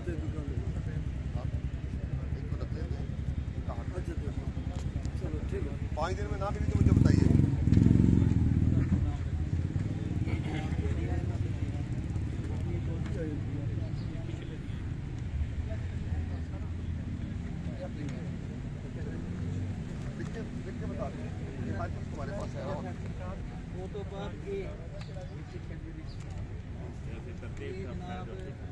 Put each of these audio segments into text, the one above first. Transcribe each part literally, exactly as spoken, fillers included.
दे दुकान एक को दे दे अच्छा दे चलो ठीक है पाँच दिन में ना मिली तो मुझे बताइए वो तो बात की जनाब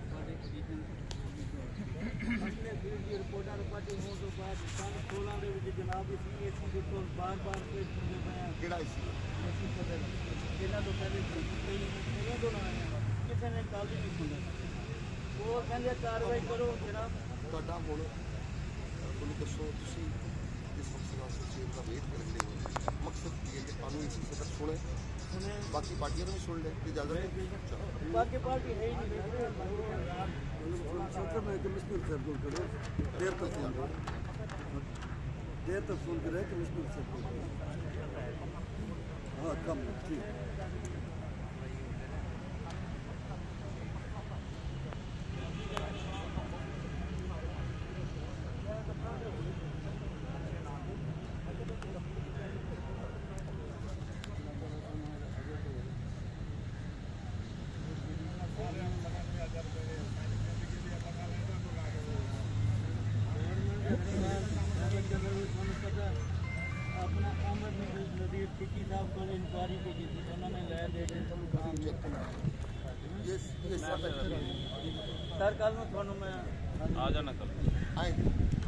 रिपोर्टर पार्टी हो तो बात सन सोलह ਦੇ ਵਿੱਚ ਜਨਾਬ ਇਸ ਏਸੀ ਦੇ ਕੋਲ ਬਾਰ-ਬਾਰ ਪੇਸ਼ ਹੁੰਦੇ ਪਏ ਆ ਕਿਹੜਾ ਏਸੀ ਏਸੀ ਪਤਾ ਨਹੀਂ ਇਹਨਾਂ ਤੋਂ ਪਹਿਲੇ ਕਈ ਇਹਨਾਂ ਤੋਂ ਆਇਆ ਕਿਸੇ ਨੇ ਗੱਲ ਹੀ ਨਹੀਂ ਸੁਣੀ ਉਹ ਕਹਿੰਦੇ ਕਾਰਵਾਈ ਕਰੋ ਜਨਾਬ ਤੁਹਾਡਾ ਹੁਣ ਤੁਹਾਨੂੰ ਦੱਸੋ ਤੁਸੀਂ ਇਸ ਮਸਲਾ ਸੋਚੀਏ ਦਾ ਵੇਟ ਕਰਨ ਲਈ मकसद ये कि कानूनी इसी से तक सुने सुने बाकी पार्टियों ने भी सुन ले इजाजत बाकी पार्टी है ही नहीं क्षेत्र में कमिश्नर से बोल करो देर तक फोन देर तक फोन करे कमिश्नर से हाँ कम ठीक अपना अहमद नदीर टिक्की साहब को इंक्वायरी की थी उन्होंने लाया दे सर कल में थोड़ा मैं आ जाना कल आए